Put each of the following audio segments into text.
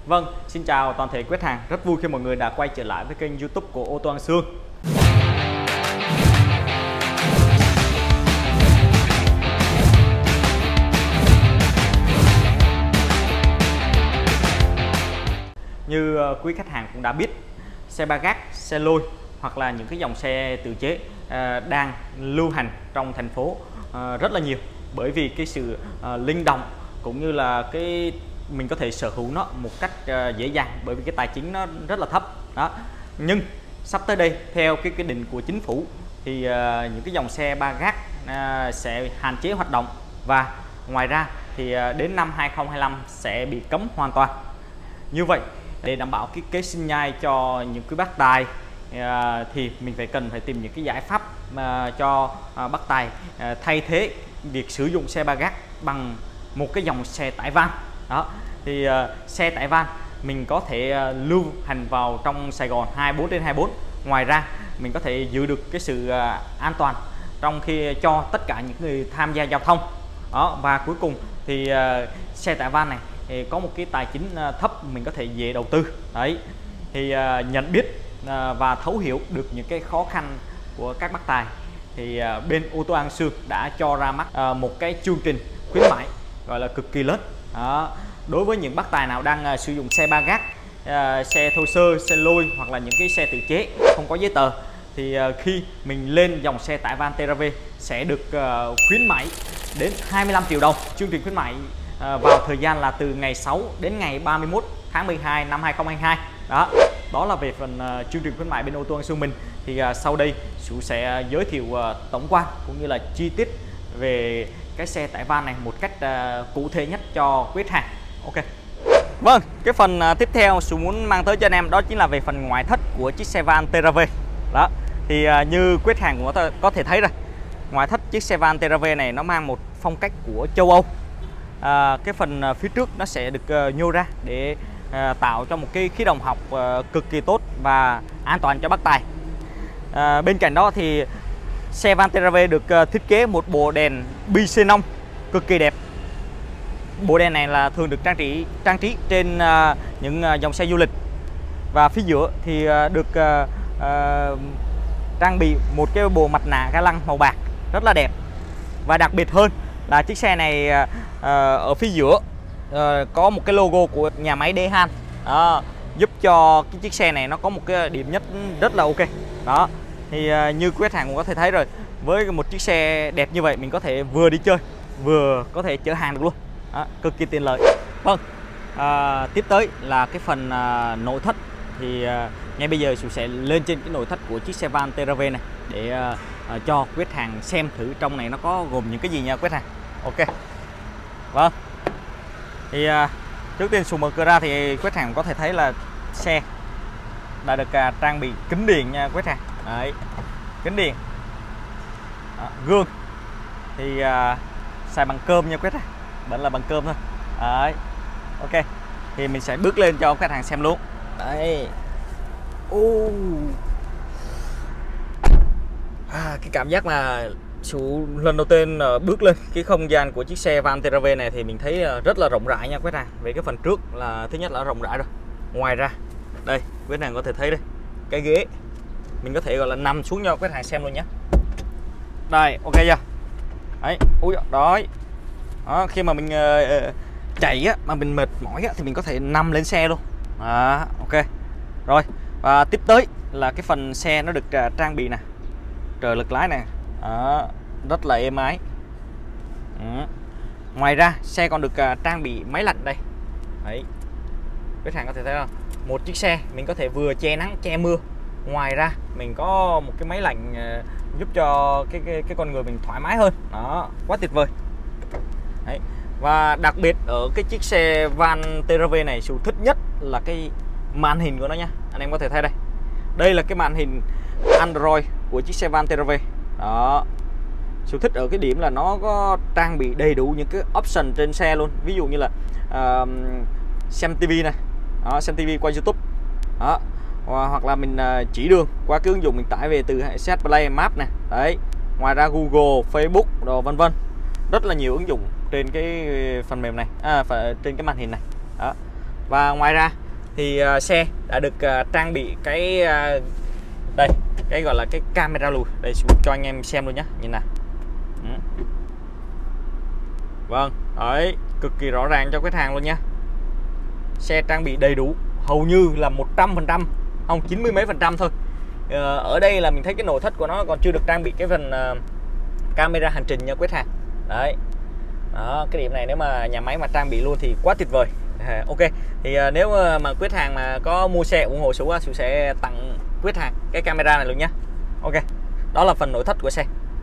Vâng, xin chào toàn thể khách hàng. Rất vui khi mọi người đã quay trở lại với kênh YouTube của Ô tô An Sương. Như quý khách hàng cũng đã biết, xe ba gác, xe lôi hoặc là những cái dòng xe tự chế đang lưu hành trong thành phố rất là nhiều, bởi vì cái sự linh động cũng như là cái mình có thể sở hữu nó một cách dễ dàng, bởi vì cái tài chính nó rất là thấp đó. Nhưng sắp tới đây, theo cái quyết định của chính phủ thì những cái dòng xe ba gác sẽ hạn chế hoạt động, và ngoài ra thì đến năm 2025 sẽ bị cấm hoàn toàn. Như vậy để đảm bảo cái kế sinh nhai cho những quý bác tài thì mình cần phải tìm những cái giải pháp cho bác tài thay thế việc sử dụng xe ba gác bằng một cái dòng xe tải van đó. Thì xe tải van mình có thể lưu hành vào trong Sài Gòn 24/24. Ngoài ra mình có thể giữ được cái sự an toàn trong khi cho tất cả những người tham gia giao thông đó. Và cuối cùng thì xe tải van này thì có một cái tài chính thấp, mình có thể dễ đầu tư đấy. Thì nhận biết và thấu hiểu được những cái khó khăn của các bác tài thì bên Ô tô An Sương đã cho ra mắt một cái chương trình khuyến mãi gọi là cực kỳ lớn đó. Đối với những bác tài nào đang sử dụng xe ba gác, xe thô sơ, xe lôi hoặc là những cái xe tự chế không có giấy tờ, thì khi mình lên dòng xe tải van TRV sẽ được khuyến mãi đến 25 triệu đồng. Chương trình khuyến mãi vào thời gian là từ ngày 6 đến ngày 31 tháng 12 năm 2022 đó. Đó là về phần chương trình khuyến mãi bên Ô tô An Sương mình. Thì sau đây Sủ sẽ giới thiệu tổng quan cũng như là chi tiết về cái xe tải van này một cách cụ thể nhất cho quý khách hàng. Ok. Vâng, cái phần tiếp theo Sủ muốn mang tới cho anh em đó chính là về phần ngoại thất của chiếc xe van TRV đó. Thì như quý khách hàng cũng có thể thấy rồi, ngoại thất chiếc xe van TRV này nó mang một phong cách của châu Âu. Cái phần phía trước nó sẽ được nhô ra để tạo cho một cái khí động học cực kỳ tốt và an toàn cho bác tài. Bên cạnh đó thì xe van TRV được thiết kế một bộ đèn bi xenon cực kỳ đẹp. Bộ đèn này là thường được trang trí trên những dòng xe du lịch. Và phía giữa thì được trang bị một cái bộ mặt nạ ga lăng màu bạc rất là đẹp. Và đặc biệt hơn là chiếc xe này ở phía giữa có một cái logo của nhà máy Dehan đó, giúp cho cái chiếc xe này nó có một cái điểm nhất rất là ok đó. Thì như quý khách hàng cũng có thể thấy rồi, với một chiếc xe đẹp như vậy mình có thể vừa đi chơi vừa có thể chở hàng được luôn đó, cực kỳ tiện lợi. Vâng, tiếp tới là cái phần nội thất. Thì ngay bây giờ Sủ sẽ lên trên cái nội thất của chiếc xe van TRV này để cho quý khách hàng xem thử trong này nó có gồm những cái gì nha quý khách hàng. Ok. Vâng, thì trước tiên Sủ mở cửa ra thì quý khách hàng có thể thấy là xe đã được trang bị kính điện nha quý khách hàng. Đấy, kính điện đó, gương thì xài bằng cơm nha quý khách hàng, vẫn là bằng cơm thôi. Đấy, ok. Thì mình sẽ bước lên cho khách hàng xem luôn. Đấy, cái cảm giác mà Sủ lần đầu tiên bước lên cái không gian của chiếc xe van TRV này thì mình thấy rất là rộng rãi nha quý khách hàng. Về cái phần trước là thứ nhất là rộng rãi rồi. Ngoài ra đây quý khách hàng có thể thấy đây, cái ghế mình có thể gọi là nằm xuống cho quý khách hàng xem luôn nhé. Đây, ok chưa? Đấy, ui đó. Đó, khi mà mình chạy á, mà mình mệt mỏi á, thì mình có thể nằm lên xe luôn. Ok. Rồi, và tiếp tới là cái phần xe nó được trang bị nè, trợ lực lái nè, rất là êm ái. Ngoài ra xe còn được trang bị máy lạnh đây. Đấy, quý khách hàng có thể thấy không? Một chiếc xe mình có thể vừa che nắng che mưa, ngoài ra mình có một cái máy lạnh giúp cho cái con người mình thoải mái hơn đó, quá tuyệt vời. Đấy. Và đặc biệt ở cái chiếc xe van TRV này Sủ thích nhất là cái màn hình của nó nha. Anh em có thể thấy đây, đây là cái màn hình Android của chiếc xe van TRV đó. Sủ thích ở cái điểm là nó có trang bị đầy đủ những cái option trên xe luôn, ví dụ như là xem TV này đó, xem TV qua YouTube đó, hoặc là mình chỉ đường qua cái ứng dụng mình tải về từ CH Play Map này. Đấy, ngoài ra Google, Facebook đồ vân vân, rất là nhiều ứng dụng trên cái phần mềm này, trên cái màn hình này đó. Và ngoài ra thì xe đã được trang bị cái đây, cái gọi là cái camera lùi. Đây cho anh em xem luôn nhé, nhìn nè. Vâng, đấy, cực kỳ rõ ràng cho khách hàng luôn nha. Xe trang bị đầy đủ, hầu như là 100%, không 90 mấy phần trăm thôi. Ở đây là mình thấy cái nội thất của nó còn chưa được trang bị cái phần camera hành trình nha quý khách hàng. Đấy. Đó, cái điểm này nếu mà nhà máy mà trang bị luôn thì quá tuyệt vời. Ok, thì nếu mà quý khách hàng mà có mua xe ủng hộ Sủ sẽ tặng quý khách hàng cái camera này luôn nhé. Ok, đó là phần nội thất của xe.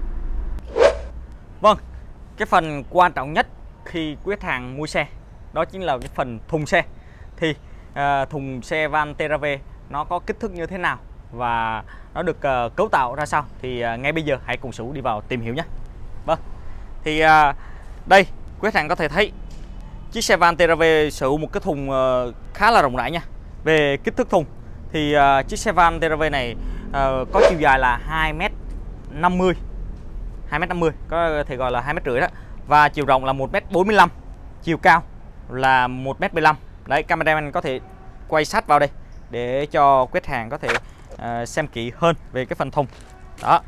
Vâng, cái phần quan trọng nhất khi quý khách hàng mua xe đó chính là cái phần thùng xe. Thì thùng xe van Terrave nó có kích thước như thế nào và nó được cấu tạo ra sao thì ngay bây giờ hãy cùng Sủ đi vào tìm hiểu nhé. Vâng, thì đây quý khách hàng có thể thấy chiếc xe van Terrave sở hữu một cái thùng khá là rộng rãi nha. Về kích thước thùng thì chiếc xe van Terrave này có chiều dài là 2m50, 2m50, có thể gọi là 2m50 đó, và chiều rộng là 1m45, chiều cao là 1m15. Đấy, cameraman có thể quay sát vào đây để cho khách hàng có thể xem kỹ hơn về cái phần thùng. Đó.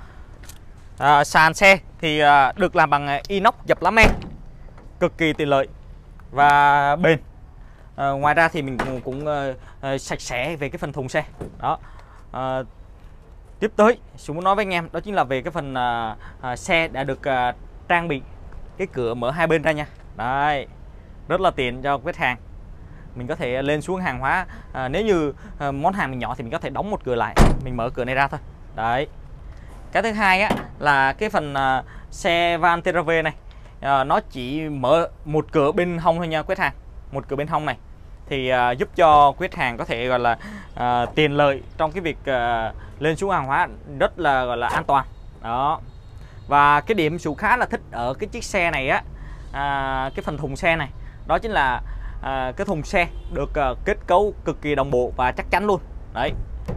Sàn xe thì được làm bằng inox dập lá men, cực kỳ tiện lợi và bền. Ngoài ra thì mình cũng sạch sẽ về cái phần thùng xe. Đó. Tiếp tới Sủ muốn nói với anh em đó chính là về cái phần xe đã được trang bị cái cửa mở hai bên ra nha. Đấy, rất là tiện cho khách hàng. Mình có thể lên xuống hàng hóa, nếu như món hàng mình nhỏ thì mình có thể đóng một cửa lại, mình mở cửa này ra thôi. Đấy. Cái thứ hai á là cái phần xe van Terrave này nó chỉ mở một cửa bên hông thôi nha quý khách hàng. Một cửa bên hông này thì giúp cho quý khách hàng có thể gọi là tiện lợi trong cái việc lên xuống hàng hóa rất là gọi là an toàn. Đó. Và cái điểm Sủ khá là thích ở cái chiếc xe này á, cái phần thùng xe này, đó chính là cái thùng xe được kết cấu cực kỳ đồng bộ và chắc chắn luôn. Đấy,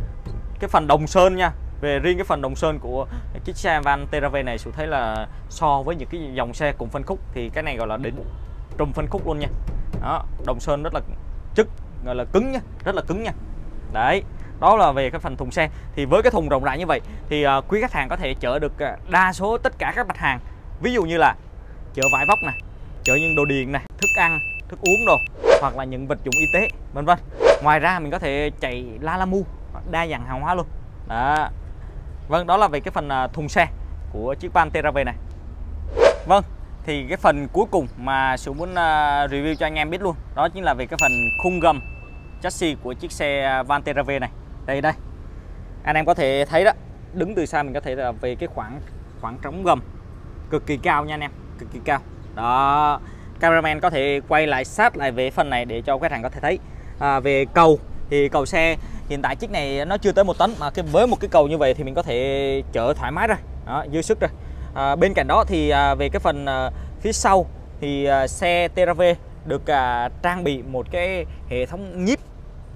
cái phần đồng sơn nha, về riêng cái phần đồng sơn của chiếc xe van Terrave này Sủ thấy là so với những cái dòng xe cùng phân khúc thì cái này gọi là đỉnh trùm phân khúc luôn nha. Đó, đồng sơn rất là chất, gọi là cứng nha, rất là cứng nha. Đấy, đó là về cái phần thùng xe. Thì với cái thùng rộng rãi như vậy thì quý khách hàng có thể chở được đa số tất cả các mặt hàng, ví dụ như là chở vải vóc này, chở những đồ điện này, thức ăn, thức uống đồ, hoặc là những vật dụng y tế, vân vân. Ngoài ra mình có thể chạy Lalamove, đa dạng hàng hóa luôn. Đó. Vâng, đó là về cái phần thùng xe của chiếc van Terrave này. Vâng, thì cái phần cuối cùng mà Sủ muốn review cho anh em biết luôn, đó chính là về cái phần khung gầm chassis của chiếc xe van Terrave này. Đây đây, anh em có thể thấy đó, đứng từ xa mình có thể là về cái khoảng trống gầm cực kỳ cao nha anh em, cực kỳ cao. Đó, cameraman có thể quay lại sát lại về phần này để cho khách hàng có thể thấy. Về cầu thì cầu xe hiện tại chiếc này nó chưa tới 1 tấn, mà với một cái cầu như vậy thì mình có thể chở thoải mái rồi. Đó, dư sức rồi. Bên cạnh đó thì về cái phần phía sau thì xe Terrave được trang bị một cái hệ thống nhíp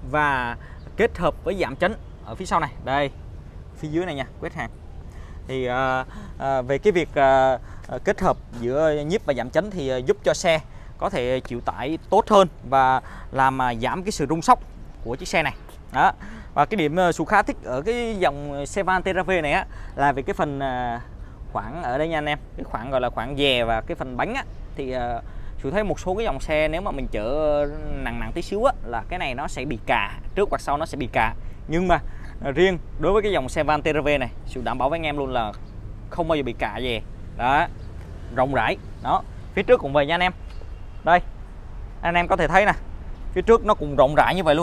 và kết hợp với giảm chấn ở phía sau này. Đây, phía dưới này nha quý khách hàng. Thì về cái việc kết hợp giữa nhíp và giảm chấn thì giúp cho xe có thể chịu tải tốt hơn và làm giảm cái sự rung sóc của chiếc xe này. Đó. Và cái điểm Sủ khá thích ở cái dòng xe van Terrave này á là về cái phần khoảng ở đây nha anh em, cái khoảng gọi là khoảng dè và cái phần bánh á, thì Sủ thấy một số cái dòng xe nếu mà mình chở nặng tí xíu á là cái này nó sẽ bị cà, trước hoặc sau nó sẽ bị cà. Nhưng mà riêng đối với cái dòng xe van Terrave này, Sủ đảm bảo với anh em luôn là không bao giờ bị cà dè. Đó, rộng rãi. Đó, phía trước cũng vậy nha anh em. Đây, anh em có thể thấy nè, phía trước nó cũng rộng rãi như vậy luôn.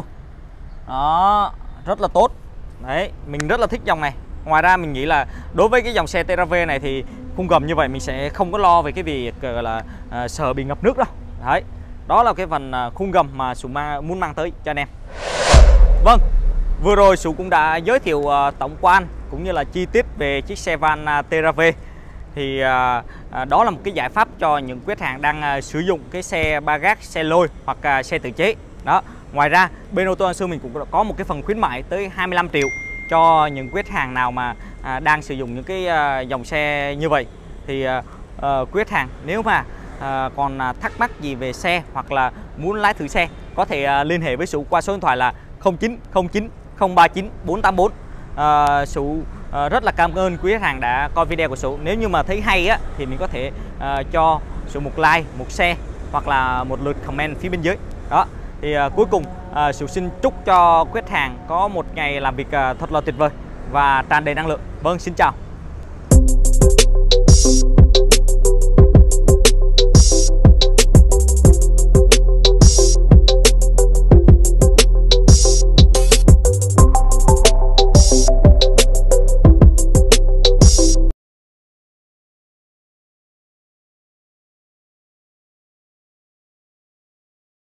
Đó, rất là tốt. Đấy, mình rất là thích dòng này. Ngoài ra mình nghĩ là đối với cái dòng xe Terrave này thì khung gầm như vậy mình sẽ không có lo về cái việc gọi là sợ bị ngập nước đâu. Đấy, đó là cái phần khung gầm mà Sủ muốn mang tới cho anh em. Vâng, vừa rồi Sủ cũng đã giới thiệu tổng quan cũng như là chi tiết về chiếc xe van Terrave. Thì đó là một cái giải pháp cho những khách hàng đang sử dụng cái xe ba gác, xe lôi hoặc xe tự chế. Đó. Ngoài ra bên Ô tô An Sương mình cũng có một cái phần khuyến mại tới 25 triệu cho những khách hàng nào mà đang sử dụng những cái dòng xe như vậy. Thì khách hàng nếu mà còn thắc mắc gì về xe hoặc là muốn lái thử xe có thể liên hệ với Sủ qua số điện thoại là 0909 039 484. Sủ rất là cảm ơn quý khách hàng đã coi video của Sủ. Nếu như mà thấy hay á thì mình có thể cho Sủ một like, một share hoặc là một lượt comment phía bên dưới. Đó thì cuối cùng Sủ xin chúc cho quý khách hàng có một ngày làm việc thật là tuyệt vời và tràn đầy năng lượng. Vâng, xin chào.